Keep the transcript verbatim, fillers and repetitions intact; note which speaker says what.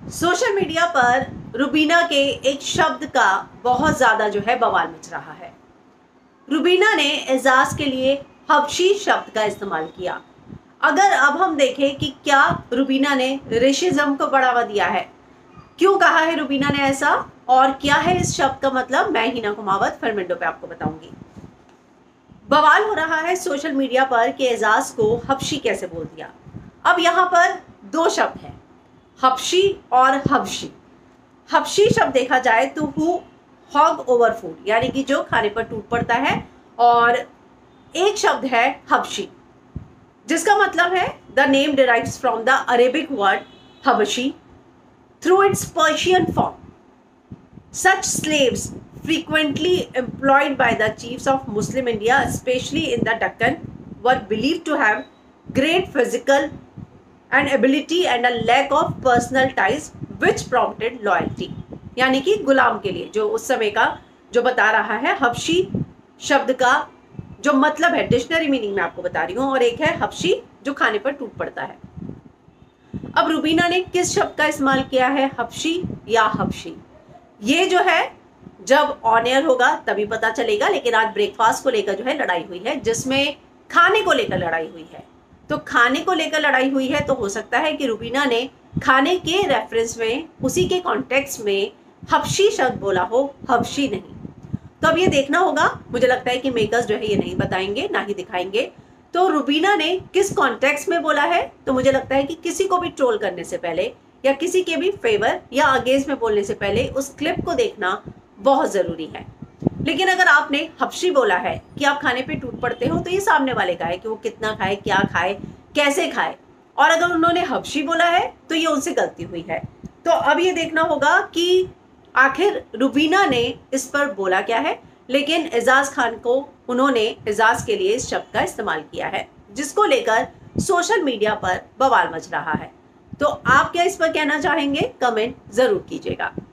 Speaker 1: Social media पर रुबीना के एक शब्द का बहुत ज़्यादा जो है बवाल मच रहा है। रुबीना ने एजाज के लिए हबशी शब्द का इस्तेमाल किया। अगर अब हम देखें कि क्या रुबीना ने रेशिज्म को बढ़ावा दिया है, क्यों कहा है रुबीना ने ऐसा और क्या है इस शब्द का मतलब, मैं हिना कुमावत फरमिंडो पे आपको बताऊंगी। बवाल हो रहा है सोशल मीडिया पर कि एजाज को हबशी कैसे बोल दिया। अब यहाँ पर दो शब्द हैं, हबशी और हबशी। हबशी शब्द देखा जाए तो हु हॉग ओवर फूड, यानी कि जो खाने पर टूट पड़ता है, और एक शब्द है हबशी जिसका मतलब है the name derives from the Arabic word हबशी through its Persian form. Such slaves frequently employed by the chiefs of Muslim India, especially in the Deccan, were believed to have great physical and ability and a lack of personal ties which prompted loyalty। यानी कि गुलाम के लिए, जो उस समय का जो बता रहा है हबशी शब्द का जो मतलब है, डिक्शनरी मीनिंग में आपको बता रही हूँ, और एक है हबशी जो खाने पर टूट पड़ता है। अब रुबीना ने किस शब्द का इस्तेमाल किया है, हबशी या हबशी, ये जो है जब ऑन एयर होगा तभी पता चलेगा। लेकिन आज ब्रेकफास्ट को लेकर जो है लड़ाई हुई है, जिसमें खाने को लेकर लड़ाई हुई है। तो खाने को लेकर लड़ाई हुई है तो हो सकता है कि रुबीना ने खाने के रेफरेंस में, उसी के कॉन्टेक्स्ट में हबशी शब्द बोला हो, हबशी नहीं। तो अब ये देखना होगा। मुझे लगता है कि मेकर्स जो है ये नहीं बताएंगे, ना ही दिखाएंगे। तो रुबीना ने किस कॉन्टेक्स्ट में बोला है, तो मुझे लगता है कि किसी को भी ट्रोल करने से पहले या किसी के भी फेवर या अगेंस्ट में बोलने से पहले उस क्लिप को देखना बहुत जरूरी है। लेकिन अगर आपने हबशी बोला है कि आप खाने पे टूट पड़ते हो, तो ये सामने वाले का है कि वो कितना खाए, क्या खाए, कैसे खाए। और अगर उन्होंने हबशी बोला है तो ये उनसे गलती हुई है। तो अब ये देखना होगा कि आखिर रुबीना ने इस पर बोला क्या है। लेकिन एजाज खान को, उन्होंने एजाज के लिए इस शब्द का इस्तेमाल किया है, जिसको लेकर सोशल मीडिया पर बवाल मच रहा है। तो आप क्या इस पर कहना चाहेंगे, कमेंट जरूर कीजिएगा।